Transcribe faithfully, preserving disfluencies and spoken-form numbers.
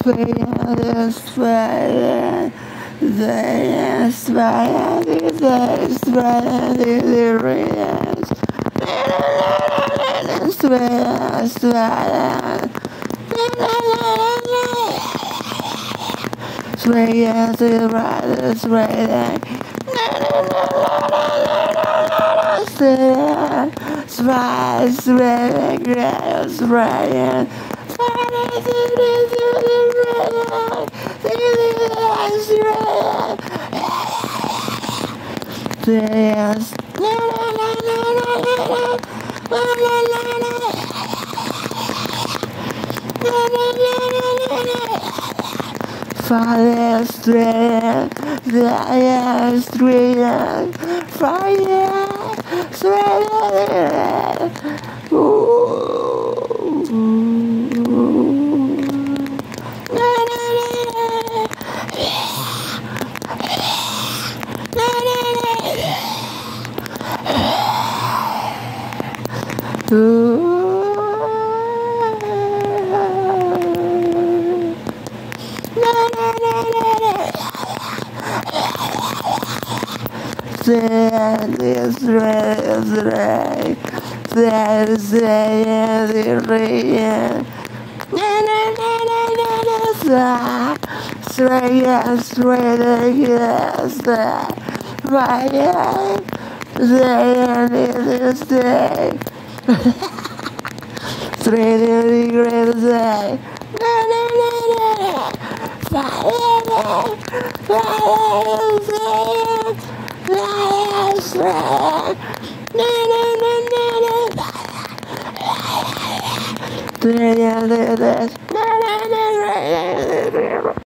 Fire straight, fire straight, fire straight. That is right, that is right. Na na na na na na. Straight, straight, yes, right. There is day. Straight in the great day. Na na na na. Fire, fire, fire. Yes, right. Na na na na na. Na na na na.